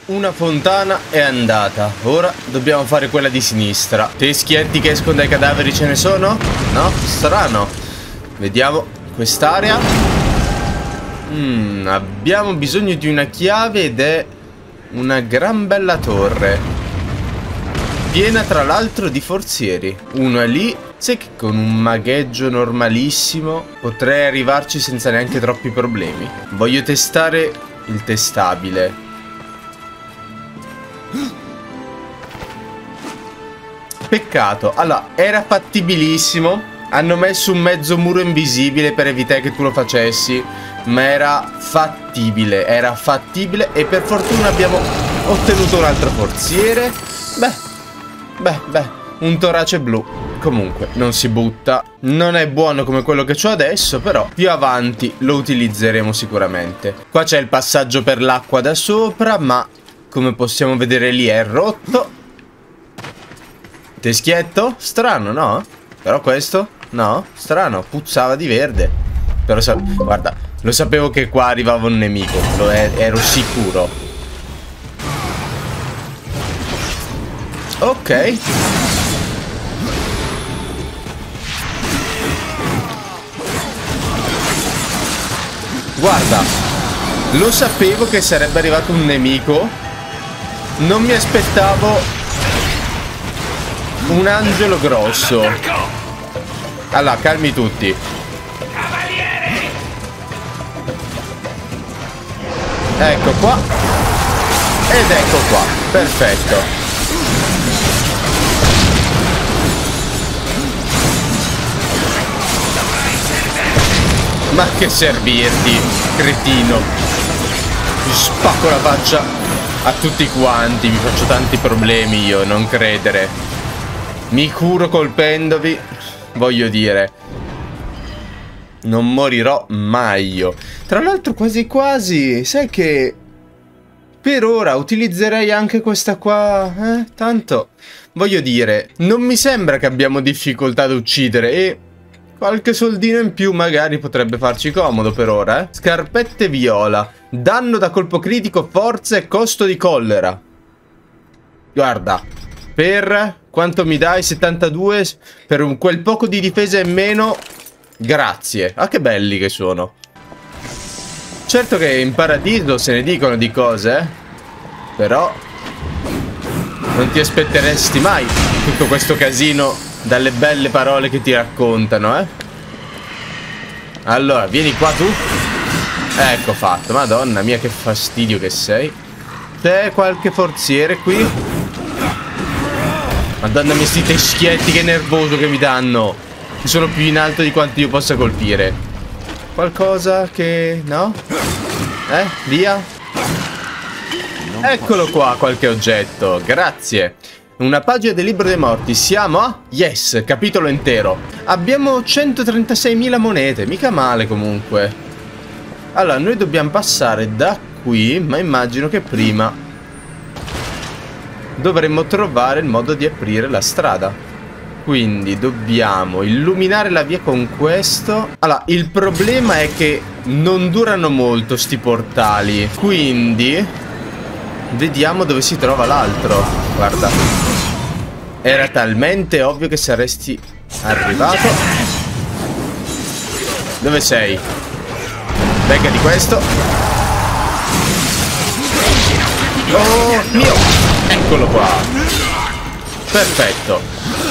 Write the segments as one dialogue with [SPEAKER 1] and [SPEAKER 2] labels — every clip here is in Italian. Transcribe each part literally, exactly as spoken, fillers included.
[SPEAKER 1] Una fontana è andata. Ora dobbiamo fare quella di sinistra. Teschietti che escono dai cadaveri ce ne sono? No? Strano. Vediamo quest'area. Mm, abbiamo bisogno di una chiave ed è una gran bella torre, piena tra l'altro di forzieri. Uno è lì. Sai che con un magheggio normalissimo potrei arrivarci senza neanche troppi problemi. Voglio testare il testabile. Peccato. Allora, era fattibilissimo. Hanno messo un mezzo muro invisibile per evitare che tu lo facessi, ma era fattibile. Era fattibile e per fortuna abbiamo ottenuto un altro forziere. Beh, beh, beh, un torace blu. Comunque, non si butta. Non è buono come quello che ho adesso, però più avanti lo utilizzeremo sicuramente. Qua c'è il passaggio per l'acqua da sopra, ma come possiamo vedere lì è rotto. Teschietto? Strano, no? Però questo? No? Strano, puzzava di verde. Però, sa guarda, lo sapevo che qua arrivava un nemico. Lo er ero sicuro. Ok. Guarda, lo sapevo che sarebbe arrivato un nemico. Non mi aspettavo un angelo grosso. Allora, calmi tutti. Ecco qua. Ed ecco qua. Perfetto. Ma che servirti, cretino. Ti spacco la faccia a tutti quanti. Mi faccio tanti problemi io, non credere. Mi curo colpendovi. Voglio dire, non morirò mai io. Tra l'altro quasi quasi, sai che per ora utilizzerei anche questa qua. Eh, tanto, voglio dire, non mi sembra che abbiamo difficoltà ad uccidere e qualche soldino in più magari potrebbe farci comodo per ora, eh. Scarpette viola. Danno da colpo critico, forza e costo di collera. Guarda, per quanto mi dai? settantadue. Per un quel poco di difesa in meno. Grazie. Ah, che belli che sono. Certo che in paradiso se ne dicono di cose, eh. Però non ti aspetteresti mai tutto questo casino dalle belle parole che ti raccontano, eh. Allora, vieni qua tu. Ecco fatto. Madonna mia, che fastidio che sei. C'è qualche forziere qui? Madonna mia, sti teschietti, che nervoso che mi danno. Che sono più in alto di quanto io possa colpire. Qualcosa che... no? Eh? Via? Eccolo qua, qualche oggetto. Grazie. Una pagina del libro dei morti. Siamo a... yes, capitolo intero. Abbiamo centotrentaseimila monete. Mica male comunque. Allora, noi dobbiamo passare da qui, ma immagino che prima dovremmo trovare il modo di aprire la strada. Quindi dobbiamo illuminare la via con questo. Allora, il problema è che non durano molto sti portali. Quindi vediamo dove si trova l'altro. Guarda, era talmente ovvio che saresti arrivato. Dove sei? Becca di questo. Oh mio! Eccolo qua. Perfetto.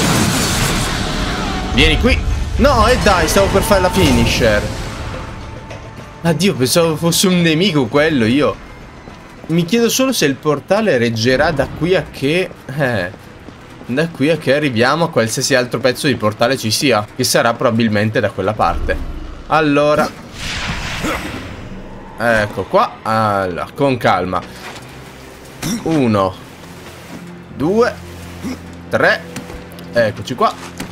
[SPEAKER 1] Vieni qui. No, e dai, stavo per fare la finisher. Addio, pensavo fosse un nemico quello, io. Mi chiedo solo se il portale reggerà da qui a che... Eh... Da qui a che arriviamo a qualsiasi altro pezzo di portale ci sia, che sarà probabilmente da quella parte. Allora, ecco qua. Allora, con calma. Uno, due, tre. Eccoci qua.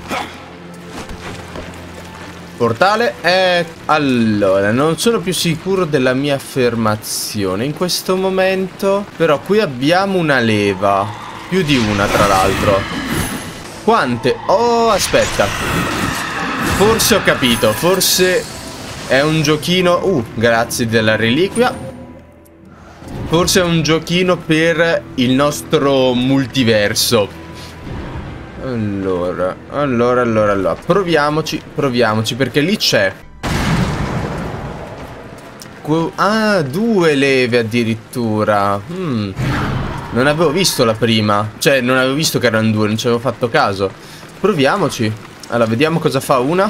[SPEAKER 1] Portale. E allora, non sono più sicuro della mia affermazione in questo momento. Però qui abbiamo una leva. Più di una, tra l'altro. Quante? Oh, aspetta. Forse ho capito. Forse è un giochino. Uh, grazie della reliquia. Forse è un giochino per il nostro multiverso. Allora, allora, allora, allora. Proviamoci, proviamoci, perché lì c'è. Ah, due leve addirittura. Hmm. Non avevo visto la prima. Cioè, non avevo visto che erano due, non ci avevo fatto caso. Proviamoci. Allora, vediamo cosa fa una.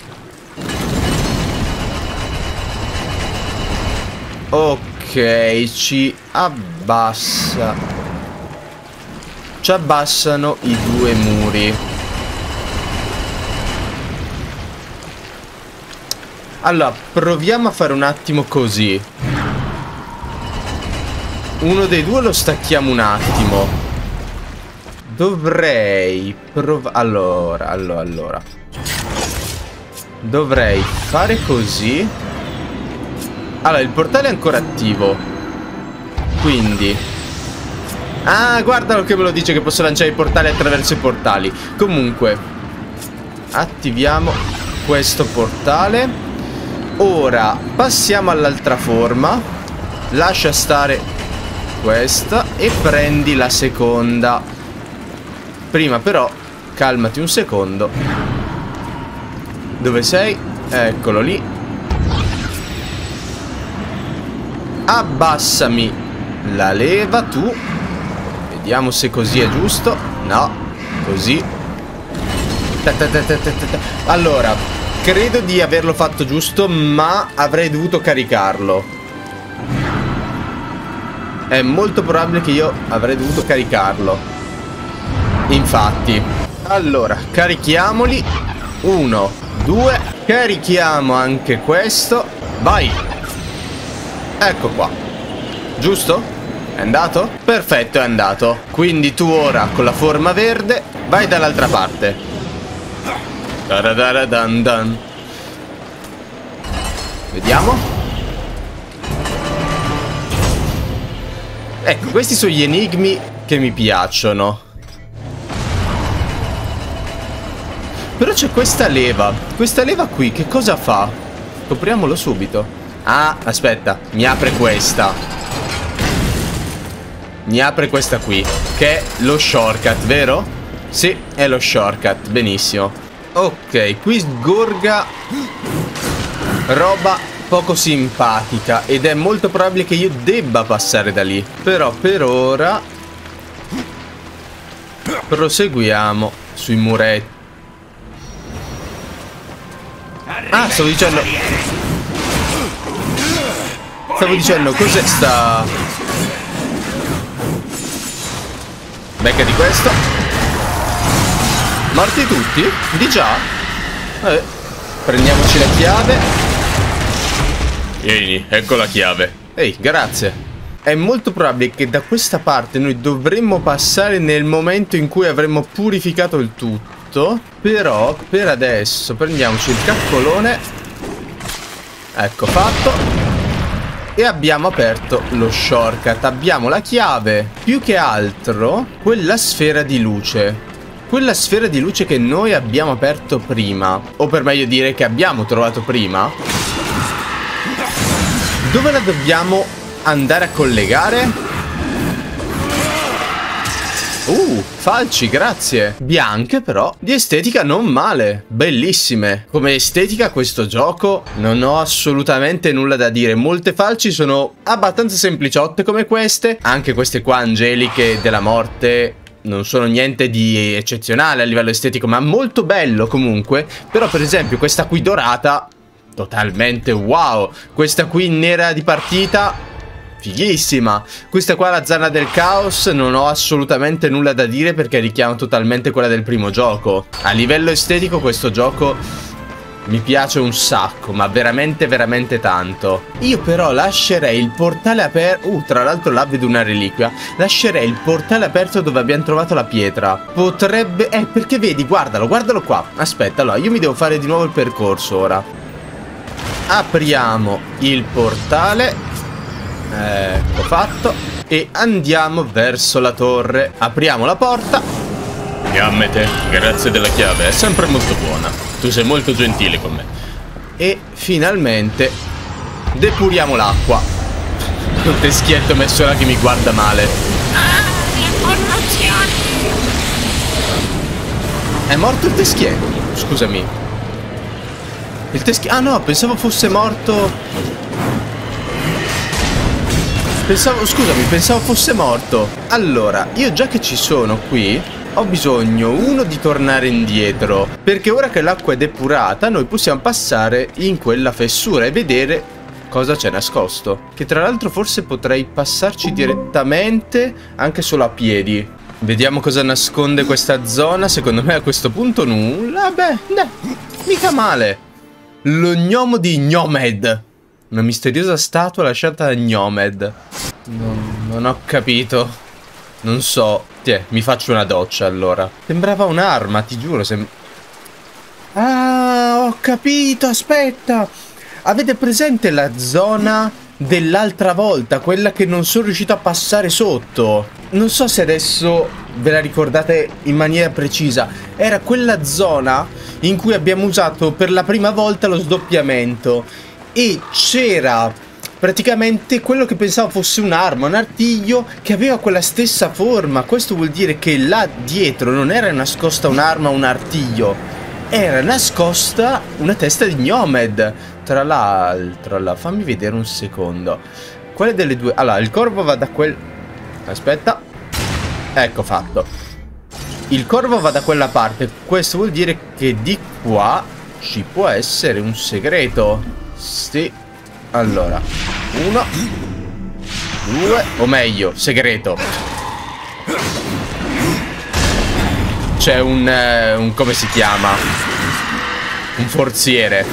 [SPEAKER 1] Ok, ci abbassa. Ci abbassano i due muri. Allora, proviamo a fare un attimo così. Uno dei due lo stacchiamo un attimo. Dovrei provare. Allora, allora, allora. Dovrei fare così. Allora, il portale è ancora attivo. Quindi ah, guardalo che me lo dice che posso lanciare i portali attraverso i portali. Comunque attiviamo questo portale. Ora passiamo all'altra forma. Lascia stare questa e prendi la seconda. Prima però calmati un secondo. Dove sei? Eccolo lì. Abbassami la leva tu. Vediamo se così è giusto. No, così. Allora, credo di averlo fatto giusto, ma avrei dovuto caricarlo. È molto probabile che io avrei dovuto caricarlo. Infatti. Allora, carichiamoli. Uno, due. Carichiamo anche questo. Vai. Ecco qua. Giusto? È andato? Perfetto, è andato. Quindi tu ora con la forma verde vai dall'altra parte. Dan. Vediamo. Ecco, questi sono gli enigmi che mi piacciono. Però c'è questa leva. Questa leva qui che cosa fa? Scopriamolo subito. Ah, aspetta, mi apre questa. Mi apre questa qui, che è lo shortcut, vero? Sì, è lo shortcut, benissimo. Ok, qui sgorga roba poco simpatica ed è molto probabile che io debba passare da lì. Però per ora proseguiamo sui muretti. Ah, stavo dicendo Stavo dicendo cos'è sta. Becca di questo. Morti tutti? Di già? Eh, prendiamoci la chiave. Vieni, ecco la chiave. Ehi, grazie. È molto probabile che da questa parte noi dovremmo passare nel momento in cui avremmo purificato il tutto. Però, per adesso, prendiamoci il caccolone. Ecco fatto. E abbiamo aperto lo shortcut. Abbiamo la chiave. Più che altro, quella sfera di luce. Quella sfera di luce che noi abbiamo aperto prima. O per meglio dire che abbiamo trovato prima. Dove la dobbiamo andare a collegare? Uh, falci, grazie. Bianche però, di estetica non male. Bellissime. Come estetica questo gioco non ho assolutamente nulla da dire. Molte falci sono abbastanza sempliciotte come queste. Anche queste qua angeliche della morte non sono niente di eccezionale a livello estetico, ma molto bello comunque. Però per esempio questa qui dorata, totalmente wow. Questa qui nera di partita, fighissima. Questa qua la zanna del caos, non ho assolutamente nulla da dire perché richiama totalmente quella del primo gioco. A livello estetico questo gioco mi piace un sacco, ma veramente veramente tanto. Io però lascerei il portale aperto. Uh, tra l'altro là vedo una reliquia. Lascerei il portale aperto dove abbiamo trovato la pietra. Potrebbe... Eh, perché vedi, guardalo, guardalo qua. Aspetta, allora, io mi devo fare di nuovo il percorso ora. Apriamo il portale. Ecco fatto. E andiamo verso la torre. Apriamo la porta. Gammete, grazie della chiave, è sempre molto buona. Tu sei molto gentile con me. E finalmente depuriamo l'acqua. Un teschietto messo là che mi guarda male.
[SPEAKER 2] Ah, le corruzioni!
[SPEAKER 1] È morto il teschietto? Scusami. Il teschietto... Ah no, pensavo fosse morto... Pensavo... Scusami, pensavo fosse morto. Allora, io già che ci sono qui... Ho bisogno, uno, di tornare indietro, perché ora che l'acqua è depurata noi possiamo passare in quella fessura e vedere cosa c'è nascosto. Che tra l'altro forse potrei passarci direttamente anche solo a piedi. Vediamo cosa nasconde questa zona. Secondo me a questo punto nulla. Beh, dai, mica male. Lo gnomo di Gnomed. Una misteriosa statua lasciata da Gnomed. Non, non ho capito. Non so. Tiè, mi faccio una doccia allora. Sembrava un'arma, ti giuro. Sem ah, ho capito, aspetta. Avete presente la zona dell'altra volta? Quella che non sono riuscito a passare sotto. Non so se adesso ve la ricordate in maniera precisa. Era quella zona in cui abbiamo usato per la prima volta lo sdoppiamento. E c'era... praticamente quello che pensavo fosse un'arma, un artiglio che aveva quella stessa forma. Questo vuol dire che là dietro non era nascosta un'arma o un artiglio, era nascosta una testa di Gnomed. Tra l'altro, allora, fammi vedere un secondo. Quale delle due? Allora, il corvo va da quel... Aspetta. Ecco fatto. Il corvo va da quella parte. Questo vuol dire che di qua ci può essere un segreto. Sì. Allora, uno, due, o meglio, segreto. C'è un, eh, un, come si chiama? Un forziere.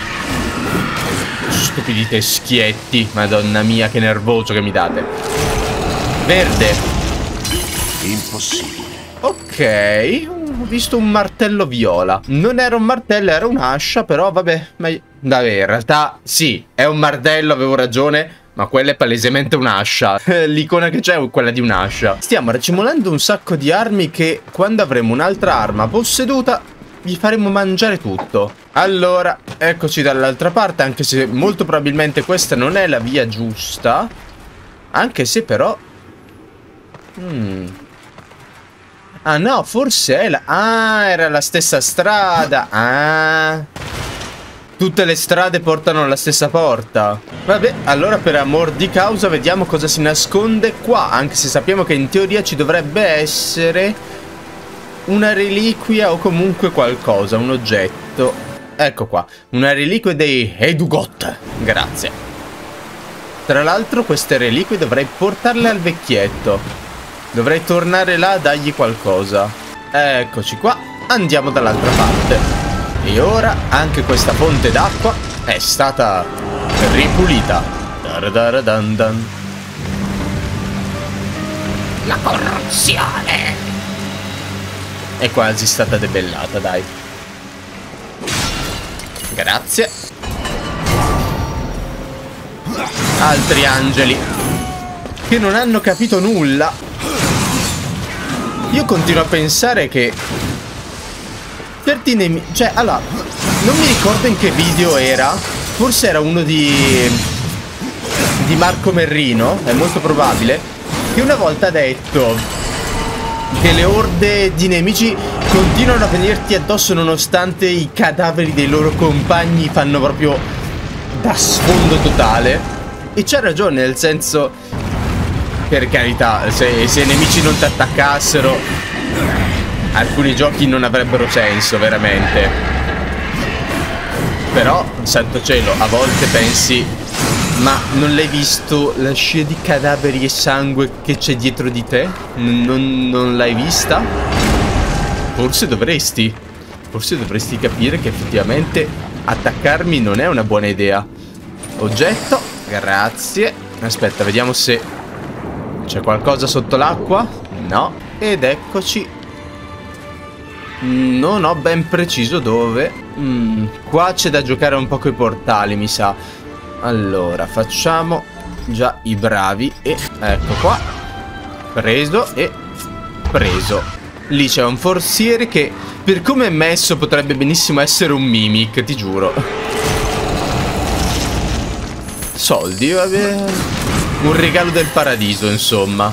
[SPEAKER 1] Stupidi teschietti. Madonna mia, che nervoso che mi date. Verde.
[SPEAKER 3] Impossibile.
[SPEAKER 1] Ok, ho visto un martello viola. Non era un martello, era un'ascia, però vabbè, ma... Vabbè, in realtà sì, è un martello, avevo ragione, ma quella è palesemente un'ascia. L'icona che c'è è quella di un'ascia. Stiamo racimolando un sacco di armi che quando avremo un'altra arma posseduta gli faremo mangiare tutto. Allora, eccoci dall'altra parte, anche se molto probabilmente questa non è la via giusta. Anche se però... Hmm... Ah no, forse è la... Ah, era la stessa strada. Ah... Tutte le strade portano alla stessa porta. Vabbè, allora per amor di causa vediamo cosa si nasconde qua. Anche se sappiamo che in teoria ci dovrebbe essere una reliquia o comunque qualcosa, un oggetto. Ecco qua, una reliquia dei Edugot. Grazie. Tra l'altro queste reliquie dovrei portarle al vecchietto. Dovrei tornare là a dargli qualcosa. Eccoci qua, andiamo dall'altra parte. E ora anche questa fonte d'acqua è stata ripulita. Daradaradandam.
[SPEAKER 2] La corruzione
[SPEAKER 1] È quasi stata debellata, dai. Grazie. Altri angeli che non hanno capito nulla. Io continuo a pensare che certi nemici... Cioè, allora, non mi ricordo in che video era. Forse era uno di... di Marco Merrino, è molto probabile, che una volta ha detto che le orde di nemici continuano a venirti addosso nonostante i cadaveri dei loro compagni fanno proprio da sfondo totale. E c'ha ragione, nel senso, per carità, se, se i nemici non ti attaccassero, alcuni giochi non avrebbero senso, veramente. Però, santo cielo, a volte pensi: ma non l'hai visto la scia di cadaveri e sangue che c'è dietro di te? Non, non l'hai vista? Forse dovresti. Forse dovresti capire che effettivamente attaccarmi non è una buona idea. Oggetto, grazie. Aspetta, vediamo se c'è qualcosa sotto l'acqua. No. Ed eccoci. Non ho ben preciso dove. mm, Qua c'è da giocare un po' coi portali, mi sa. Allora, facciamo già i bravi. E ecco qua. Preso e preso. Lì c'è un forziere che, per come è messo, potrebbe benissimo essere un mimic, ti giuro. soldi, vabbè. Un regalo del paradiso, insomma.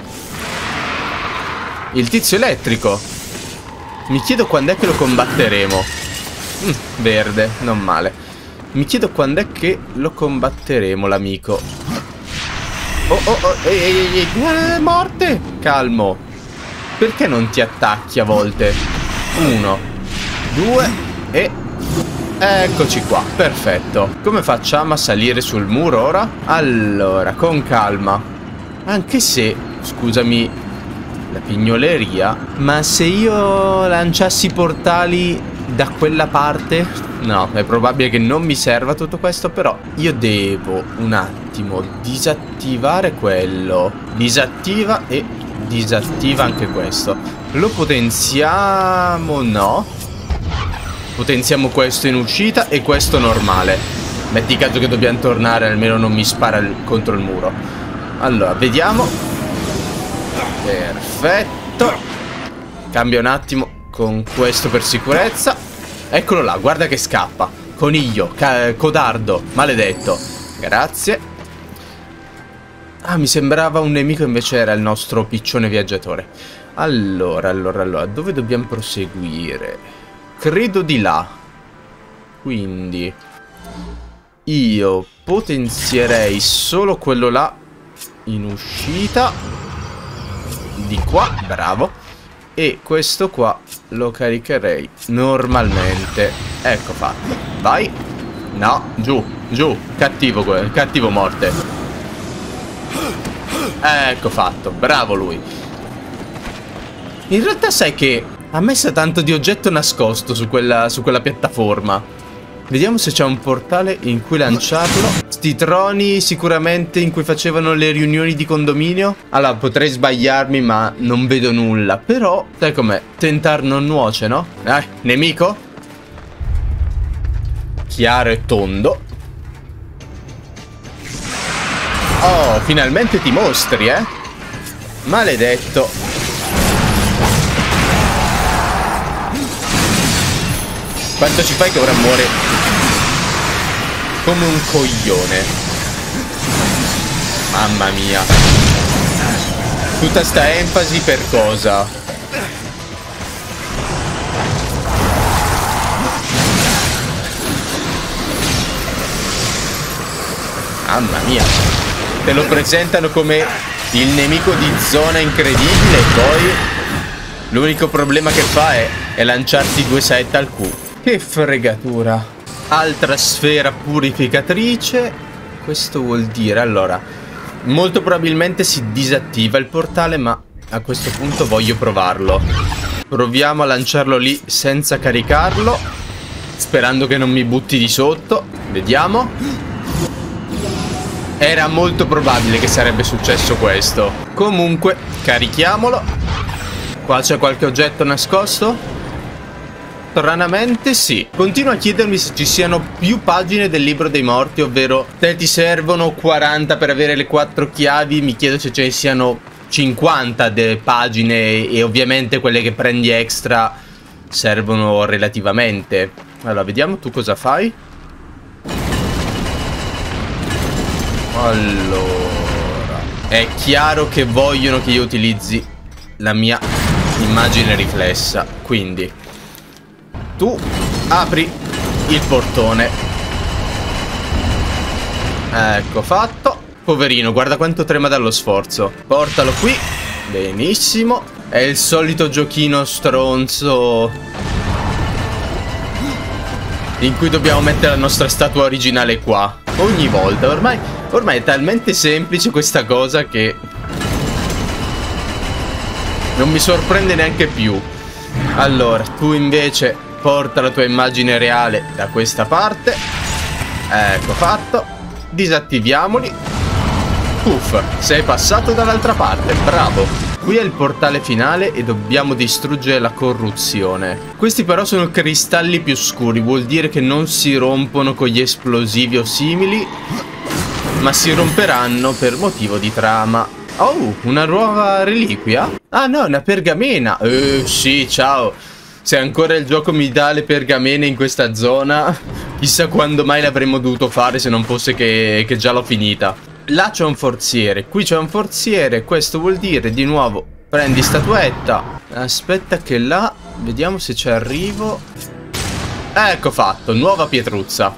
[SPEAKER 1] Il tizio elettrico. Mi chiedo quando è che lo combatteremo. Mm, verde, non male. Mi chiedo quando è che lo combatteremo, l'amico. Oh, oh, oh, ehi, ehi, ehi, eh, morte! Calmo. Perché non ti attacchi a volte? Uno, due e... eccoci qua, perfetto. Come facciamo a salire sul muro ora? Allora, con calma. Anche se, scusami, la pignoleria, ma se io lanciassi i portali da quella parte... no, è probabile che non mi serva tutto questo, però io devo un attimo disattivare quello. Disattiva e disattiva anche questo. Lo potenziamo? No. Potenziamo questo in uscita e questo normale. Metti caso che dobbiamo tornare, almeno non mi spara il, contro il muro. Allora, vediamo. Perfetto. Cambia un attimo con questo per sicurezza. Eccolo là, guarda che scappa. Coniglio, codardo, maledetto. Grazie. Ah, mi sembrava un nemico, invece era il nostro piccione viaggiatore. Allora, allora, allora, dove dobbiamo proseguire? Credo di là. Quindi io potenzierei solo quello là in uscita. Di qua, bravo. E questo qua lo caricherei normalmente. Ecco fatto. Vai. No, giù, giù. Cattivo, cattivo morte. Ecco fatto. Bravo lui. In realtà sai che ha messo tanto di oggetto nascosto su quella, su quella piattaforma. Vediamo se c'è un portale in cui lanciarlo. Sti troni sicuramente in cui facevano le riunioni di condominio. Allora, potrei sbagliarmi, ma non vedo nulla. Però, sai com'è? Tentar non nuoce, no? Eh, nemico? Chiaro e tondo. Oh, finalmente ti mostri, eh? Maledetto. Quanto ci fai che ora muore come un coglione. Mamma mia. Tutta sta enfasi per cosa? Mamma mia. Te lo presentano come il nemico di zona incredibile e poi l'unico problema che fa è, è lanciarti due saette al culo. Che fregatura. Altra sfera purificatrice. Questo vuol dire, allora, molto probabilmente si disattiva il portale, ma a questo punto voglio provarlo. Proviamo a lanciarlo lì senza caricarlo, sperando che non mi butti di sotto. Vediamo. Era molto probabile che sarebbe successo questo. Comunque, carichiamolo. Qua c'è qualche oggetto nascosto? Stranamente sì. Continuo a chiedermi se ci siano più pagine del libro dei morti, ovvero te ti servono quaranta per avere le quattro chiavi. Mi chiedo se ce ne siano cinquanta de pagine e ovviamente quelle che prendi extra servono relativamente. Allora, vediamo tu cosa fai. Allora, è chiaro che vogliono che io utilizzi la mia immagine riflessa, quindi tu apri il portone. Ecco fatto. Poverino, guarda quanto trema dallo sforzo. Portalo qui. Benissimo. È il solito giochino stronzo in cui dobbiamo mettere la nostra statua originale qua ogni volta. Ormai, ormai è talmente semplice questa cosa che non mi sorprende neanche più. Allora, tu invece porta la tua immagine reale da questa parte. Ecco fatto. Disattiviamoli. Uff, sei passato dall'altra parte, bravo. Qui è il portale finale e dobbiamo distruggere la corruzione. Questi però sono cristalli più scuri, vuol dire che non si rompono con gli esplosivi o simili, ma si romperanno per motivo di trama. Oh, una nuova reliquia? Ah no, una pergamena. Eh, sì, ciao. Se ancora il gioco mi dà le pergamene in questa zona, chissà quando mai l'avremmo dovuto fare se non fosse che, che già l'ho finita. Là c'è un forziere, qui c'è un forziere, questo vuol dire di nuovo prendi statuetta. Aspetta che là, vediamo se ci arrivo. Ecco fatto, nuova pietruzza.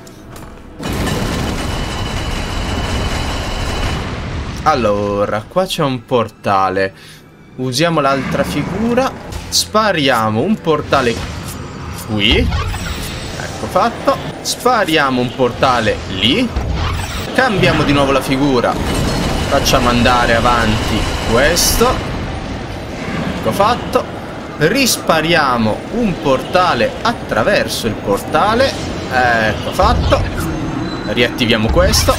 [SPEAKER 1] Allora, qua c'è un portale. Usiamo l'altra figura. Spariamo un portale qui. Ecco fatto. Spariamo un portale lì. Cambiamo di nuovo la figura. Facciamo andare avanti questo. Ecco fatto. Rispariamo un portale attraverso il portale. Ecco fatto. Riattiviamo questo.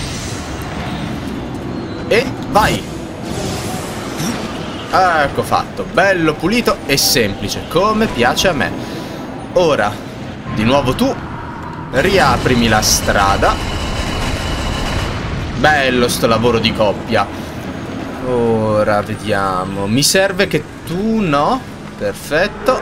[SPEAKER 1] E vai. Ecco fatto. Bello pulito e semplice, come piace a me. Ora, di nuovo tu. Riaprimi la strada. Bello sto lavoro di coppia. Ora vediamo. Mi serve che tu no. Perfetto.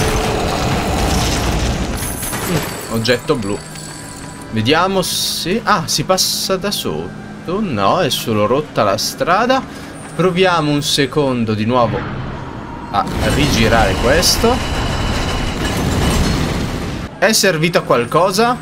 [SPEAKER 1] mm, Oggetto blu. Vediamo se... Ah, si passa da sotto. No, è solo rotta la strada. Proviamo un secondo di nuovo a rigirare questo. È servito a qualcosa?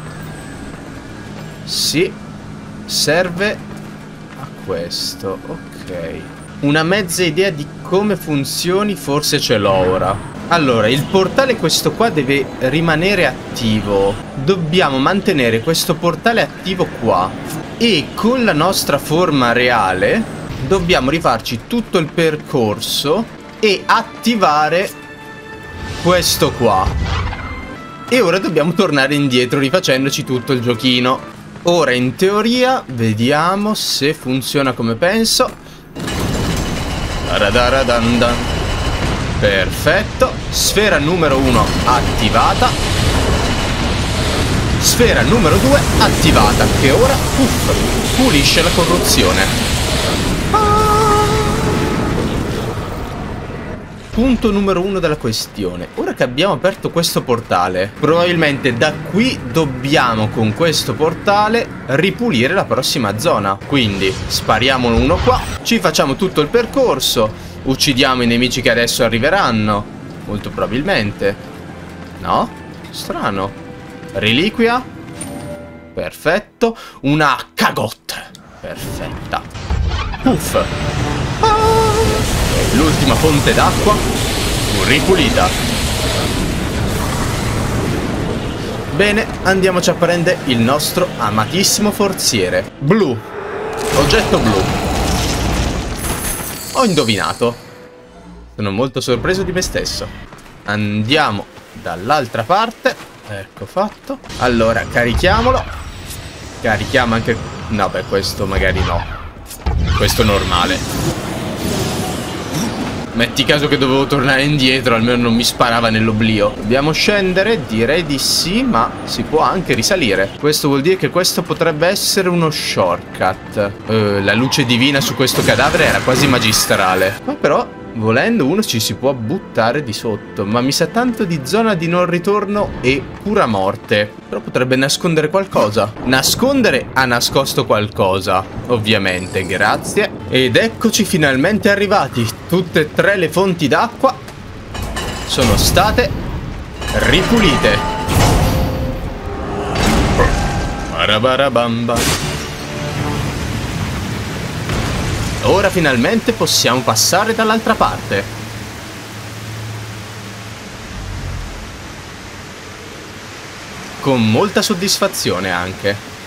[SPEAKER 1] Sì. Serve a questo. Ok. Una mezza idea di come funzioni forse ce l'ho ora. Allora, il portale questo qua deve rimanere attivo. Dobbiamo mantenere questo portale attivo qua. E con la nostra forma reale dobbiamo rifarci tutto il percorso e attivare questo qua. E ora dobbiamo tornare indietro rifacendoci tutto il giochino. Ora in teoria vediamo se funziona come penso. Radaradandan. Perfetto. Sfera numero uno attivata. Sfera numero due attivata, che ora uff, pulisce la corruzione. Ah. Punto numero uno della questione. Ora che abbiamo aperto questo portale, probabilmente da qui dobbiamo con questo portale ripulire la prossima zona. Quindi spariamo uno qua, ci facciamo tutto il percorso, uccidiamo i nemici che adesso arriveranno, molto probabilmente. No? Strano. Reliquia. Perfetto. Una cagotte. Perfetta. Uff. Ah. L'ultima fonte d'acqua ripulita. Bene, andiamoci a prendere il nostro amatissimo forziere. Blu. Oggetto blu. Ho indovinato. Sono molto sorpreso di me stesso. Andiamo dall'altra parte. Ecco fatto. Allora, carichiamolo. Carichiamo anche... No, beh, questo magari no. Questo normale. Metti caso che dovevo tornare indietro, almeno non mi sparava nell'oblio. Dobbiamo scendere? Direi di sì, ma si può anche risalire. Questo vuol dire che questo potrebbe essere uno shortcut. uh, La luce divina su questo cadavere era quasi magistrale. Ma però, volendo, uno ci si può buttare di sotto. Ma mi sa tanto di zona di non ritorno e pura morte. Però potrebbe nascondere qualcosa. Nascondere ha nascosto qualcosa, ovviamente, grazie. Ed eccoci finalmente arrivati. Tutte e tre le fonti d'acqua sono state ripulite. Barabarabamba. Ora finalmente possiamo passare dall'altra parte. Con molta soddisfazione anche.